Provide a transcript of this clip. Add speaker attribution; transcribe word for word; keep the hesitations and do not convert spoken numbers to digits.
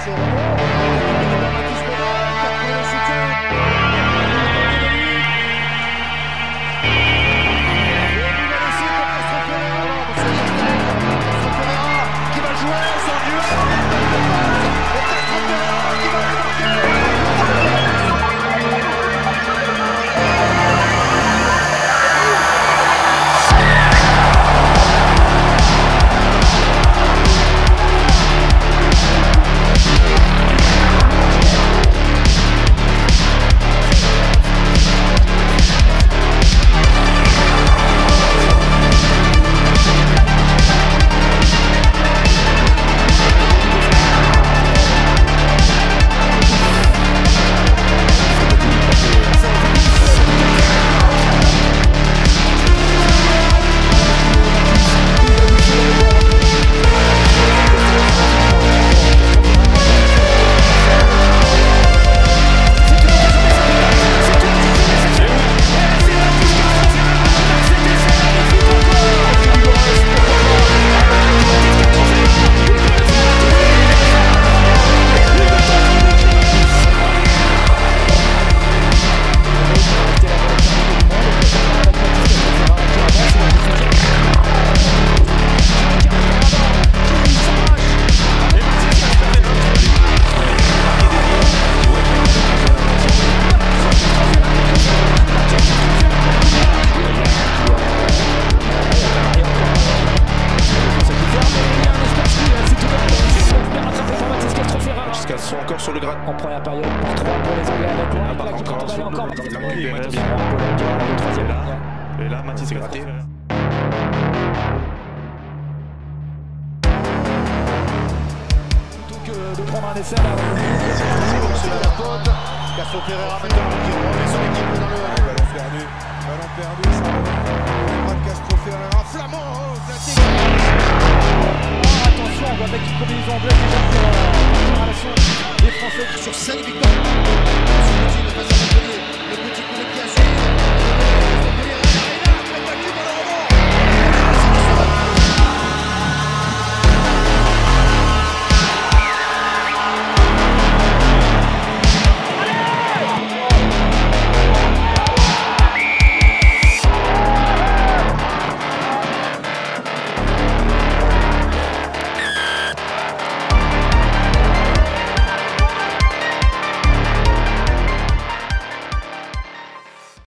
Speaker 1: Sont encore sur le gratte.
Speaker 2: En première période, pour trois pour les Anglais avec loin.
Speaker 1: Ah, bah, encore,
Speaker 2: encore,
Speaker 1: encore,
Speaker 2: encore.
Speaker 1: oui,
Speaker 2: encore.
Speaker 1: bien.
Speaker 2: Le troisième.
Speaker 1: Et là, et là Mathis est gratté.
Speaker 2: Plutôt que de prendre un essai là.
Speaker 3: Castro Ferreira maintenant qui remet